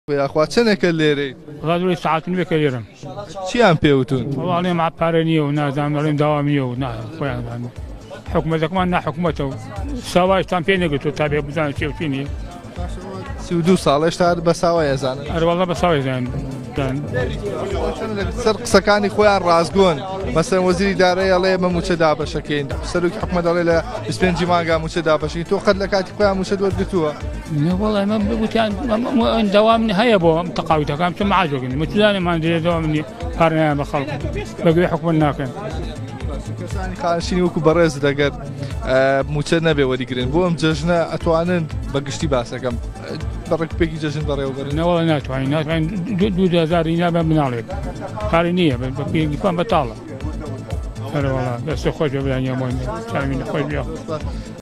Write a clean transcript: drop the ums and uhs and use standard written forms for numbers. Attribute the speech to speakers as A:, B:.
A: یاخوا چەندێکە لێرەی
B: غادوری ساعتین بکەێرم
A: چیان پێوتون
B: وڵی ماپارە نییە و نازانڵیم داوام نییە و خۆیان حکوومەتەکەمان ناحکوومەتە و ساوایشتان پێ نەگرێت تا بێ بزانێت چێوتی نییە
A: 32 ساڵ هێشتا بە ساوای ئەزانن
B: ئەروەڵە بە ساوای زان
A: سەر قسەکانی خۆیان ڕازگۆن مەسەن وەزیری دارایی ئەڵێ ئێمە موچە دابەشەکەین سەرۆکی حکوومەت دەڵێ لە 25 مانگا موچە دابەشەکەین تۆ قەت لە کاتی خۆیان موچە وەرگرتووە
B: وەڵی ئەمە بوتیان دەوام هەیە بۆ تەقاویتەکان چ معاجۆکن متزانێمان دێ دەوام پارەیان بە خەڵک بەگوێ حکوومەت ناکەن
A: کەسانی خانشینی وەکو بەڕێز دەگەر موچە نەبێ وەریگرن بۆ ئەم جەژنە ئەتوانن بەگشتی باسەکەم بەڕێکپێکی جەژن بەڕێوەبەرن
B: نەوەڵە ناتوانین 2000 نابێ مناڵێت کاری نییە بەپێگیفان بەتاڵە هەروەڵا دەستە خۆش بە بلانیە مۆین چاوین خۆش بیا